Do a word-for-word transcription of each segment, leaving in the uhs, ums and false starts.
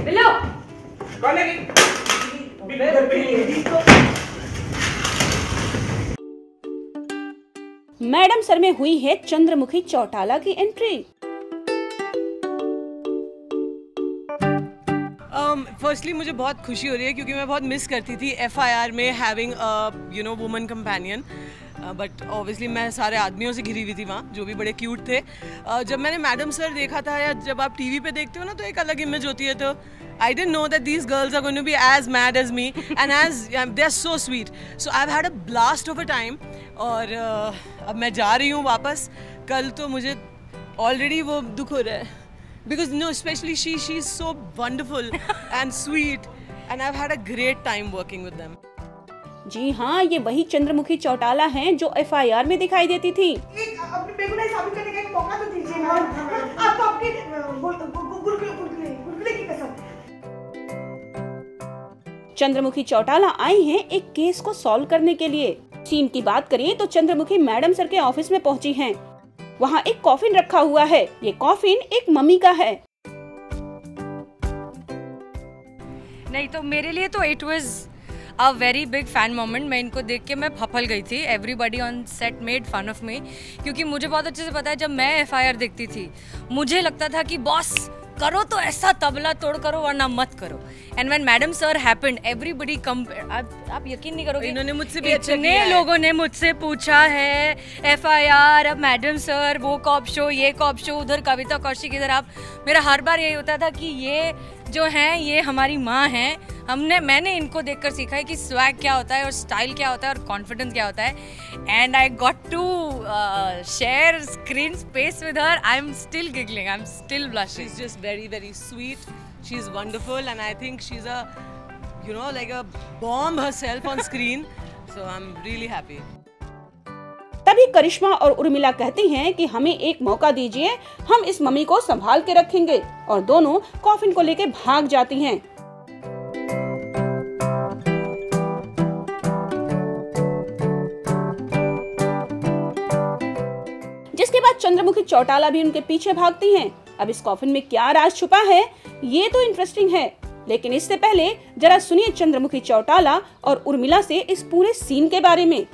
बिल्लो कौन है? मैडम सर में हुई है चंद्रमुखी चौटाला की एंट्री। फर्स्टली um, मुझे बहुत खुशी हो रही है क्योंकि मैं बहुत मिस करती थी एफ आई आर में having you know woman companion, but obviously मैं सारे आदमियों से घिरी हुई थी वहाँ जो भी बड़े क्यूट थे। uh, जब मैंने मैडम सर देखा था या जब आप टीवी पे देखते हो ना तो एक अलग इमेज होती है, तो I didn't know that these girls are going to be as mad as me and as um, they're so sweet. So I've had a blast of a time और uh, अब मैं जा रही हूँ वापस। कल तो मुझे already वो दुख हो रहा है because no, especially she she's so wonderful and sweet and I've had a great time working with them. जी हाँ, ये वही चंद्रमुखी चौटाला हैं जो एफ आई आर में दिखाई देती थी। एक अपनी बेगुनाही साबित करने का एक मौका तो दीजिए ना। आप तो आपके गुलगुले गुलगुले की कसम। चंद्रमुखी चौटाला आई हैं एक केस को सॉल्व करने के लिए। सीन की बात करें तो चंद्रमुखी मैडम सर के ऑफिस में पहुंची हैं। वहां एक कॉफिन रखा हुआ है। ये कॉफिन एक मम्मी का है। नहीं तो मेरे लिए तो it was a very big fan moment. मैं इनको देख के मैं फफल गई थी। Everybody on set made fun of me क्योंकि मुझे बहुत अच्छे से पता है जब मैं एफ आई आर देखती थी मुझे लगता था कि बॉस करो तो ऐसा तबला तोड़ करो वरना मत करो। And when madam sir happened everybody come up, आप यकीन नहीं करोगे इन्होंने मुझसे भी अच्छा इतने किया है। लोगों ने मुझसे पूछा है एफ आई आर, अब मैडम सर, वो कॉप शो, ये कॉप शो, उधर कविता कौशिक, इधर आप। मेरा हर बार यही होता था कि ये जो हैं ये हमारी माँ हैं। हमने मैंने इनको देखकर सीखा है कि स्वैग क्या होता है और स्टाइल क्या होता है और कॉन्फिडेंस क्या होता है। And I got to share screen space with her. I am still giggling, I am still blushing. She's just very very sweet. She's wonderful and I think she's a you know like a bomb herself on screen. So I'm really happy. तभी करिश्मा और उर्मिला कहती हैं कि हमें एक मौका दीजिए, हम इस मम्मी को संभाल के रखेंगे, और दोनों कॉफिन को लेके भाग जाती हैं। जिसके बाद चंद्रमुखी चौटाला भी उनके पीछे भागती हैं। अब इस कॉफिन में क्या राज छुपा है ये तो इंटरेस्टिंग है, लेकिन इससे पहले जरा सुनिए चंद्रमुखी चौटाला और उर्मिला से इस पूरे सीन के बारे में।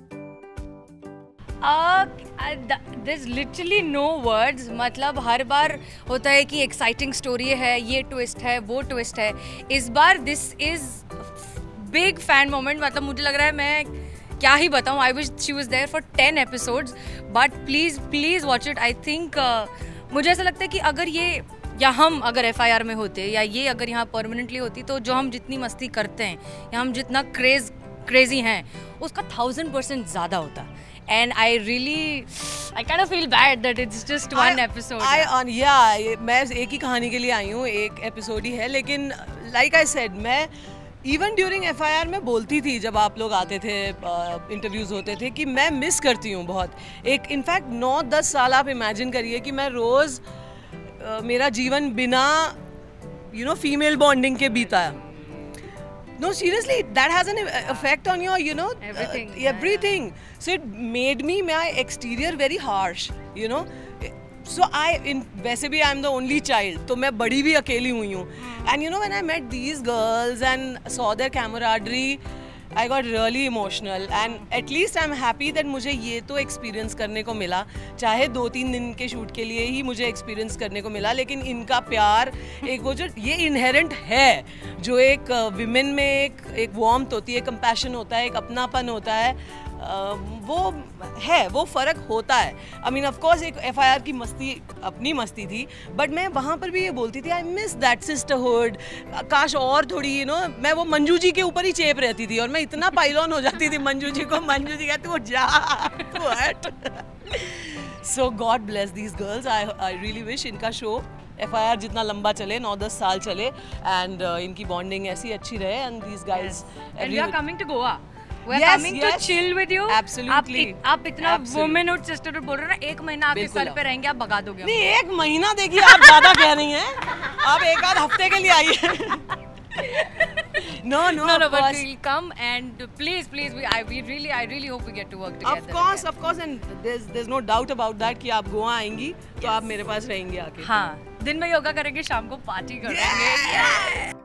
There's literally no words। मतलब हर बार होता है कि एक्साइटिंग स्टोरी है, ये ट्विस्ट है, वो ट्विस्ट है। इस बार this is big fan moment. मतलब मुझे लग रहा है मैं क्या ही बताऊँ। I wish she was there for ten episodes but please please watch it. I think मुझे ऐसा लगता है कि अगर ये या हम अगर एफ आई आर में होते या ये अगर यहाँ परमानेंटली होती तो जो हम जितनी मस्ती करते हैं या हम जितना क्रेज क्रेजी हैं उसका थाउजेंड परसेंट ज़्यादा होता। And I really, I kind of feel bad that it's just one I, episode. I on yeah, मैं एक ही कहानी के लिए आई हूँ, एक एपिसोड ही है, लेकिन like I said, मैं even during F I R में बोलती थी जब आप लोग आते थे, इंटरव्यूज uh, होते थे कि मैं मिस करती हूँ बहुत। एक इनफैक्ट नौ दस साल आप इमेजिन करिए कि मैं रोज़ uh, मेरा जीवन बिना यू नो फीमेल बॉन्डिंग के बीता है। No, seriously, that has an effect on your, you know, everything. Uh, everything. So it made me my exterior very harsh, you know. So I, in वैसे भी I'm the only child, तो मैं बड़ी भी अकेली हुई हूँ. And you know when I met these girls and saw their camaraderie, I got really emotional. And at least I'm happy that मुझे ये तो experience करने को मिला. चाहे दो तीन दिन के शूट के लिए ही मुझे experience करने को मिला, लेकिन इनका प्यार एक वो जो ये inherent है, जो एक women में एक एक warmth होती है, compassion होता है, एक अपनापन होता है, वो है, वो फ़र्क होता है। आई मीन ऑफ कोर्स एक एफ आई आर की मस्ती अपनी मस्ती थी, बट मैं वहाँ पर भी ये बोलती थी आई मिस दैट सिस्टरहुड। काश और थोड़ी यू नो मैं वो मंजू जी के ऊपर ही चेप रहती थी और मैं इतना पाइलॉन हो जाती थी मंजू जी को। मंजू जी कहती वो जा तू हट। So God bless these girls. I I really wish इनका शो एफ आई आर जितना लंबा चले, नौ दस साल चले, एंड uh, इनकी बॉन्डिंग ऐसी अच्छी रहे। And these guys and we are coming to Goa. We are yes, coming yes. to chill with you. Absolutely. आप, आप इतना womanhood sisterhood बोल रहे हो ना, एक महीना आपके सर पे रहेंगे, आप भगा दोगे। नहीं एक महीना देखिए आप ज्यादा कह रही हैं, आप एक आध हफ्ते के लिए आइए। No, no, no, no, of but course. we'll come and please, please, we, I, we really, I really hope we get to work together. Of course, again. of course, and there's, there's no doubt about that कि आप गोवा आएंगी तो yes. आप मेरे पास रहेंगी आके। हाँ, दिन में योगा करेंगे, शाम को पार्टी करेंगे।